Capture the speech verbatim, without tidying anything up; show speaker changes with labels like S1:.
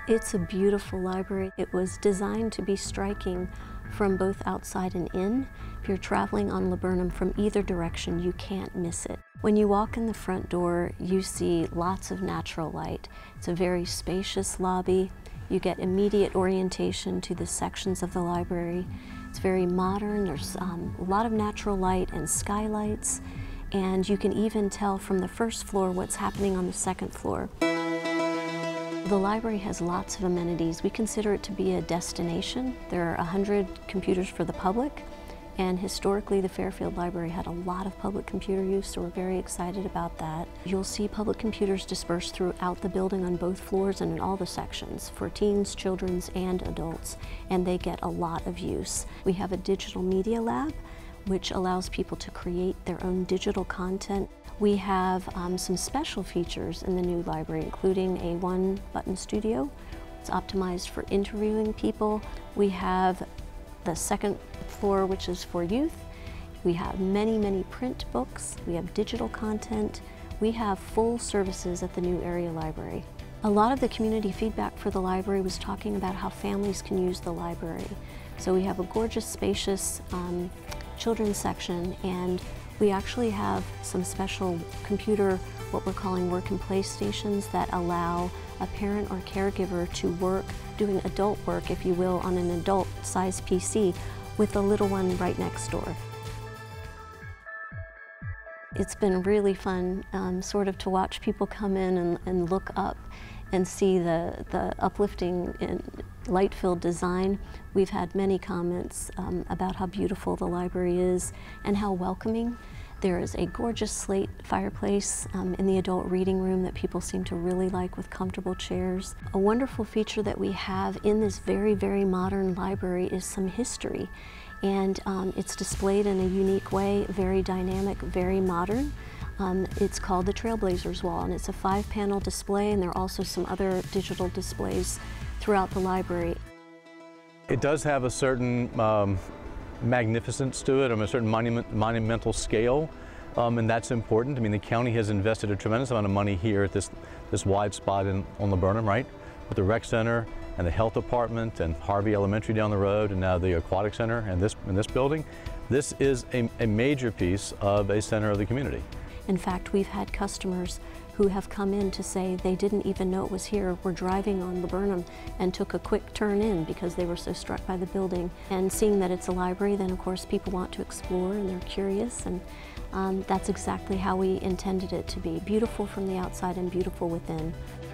S1: It's a beautiful library. It was designed to be striking from both outside and in. If you're traveling on Laburnum from either direction, you can't miss it. When you walk in the front door, you see lots of natural light. It's a very spacious lobby. You get immediate orientation to the sections of the library. It's very modern. There's um, a lot of natural light and skylights, and you can even tell from the first floor what's happening on the second floor. The library has lots of amenities. We consider it to be a destination. There are one hundred computers for the public, and historically the Fairfield Library had a lot of public computer use, so we're very excited about that. You'll see public computers dispersed throughout the building on both floors and in all the sections for teens, children's, and adults, and they get a lot of use. We have a digital media lab, which allows people to create their own digital content. We have um, some special features in the new library, including a one-button studio. It's optimized for interviewing people. We have the second floor, which is for youth. We have many, many print books. We have digital content. We have full services at the new area library. A lot of the community feedback for the library was talking about how families can use the library. So we have a gorgeous, spacious um, children's section, and we actually have some special computer, what we're calling work and play stations, that allow a parent or caregiver to work, doing adult work, if you will, on an adult-sized P C with the little one right next door. It's been really fun um, sort of to watch people come in and, and look up and see the, the uplifting and light-filled design. We've had many comments um, about how beautiful the library is and how welcoming. There is a gorgeous slate fireplace um, in the adult reading room that people seem to really like, with comfortable chairs. A wonderful feature that we have in this very, very modern library is some history. And um, it's displayed in a unique way, very dynamic, very modern. Um, it's called the Trailblazers wall, and it's a five-panel display, and there are also some other digital displays throughout the library.
S2: It does have a certain um, magnificence to it, or a certain monument, monumental scale, um, and that's important. I mean, the county has invested a tremendous amount of money here at this, this wide spot in, on Laburnum, right? With the rec center and the health department and Harvey Elementary down the road, and now the aquatic center and this, in this building. This is a, a major piece of a center of the community.
S1: In fact, we've had customers who have come in to say they didn't even know it was here, were driving on Laburnum and took a quick turn in because they were so struck by the building. And seeing that it's a library, then of course people want to explore and they're curious, and um, that's exactly how we intended it to be. Beautiful from the outside and beautiful within.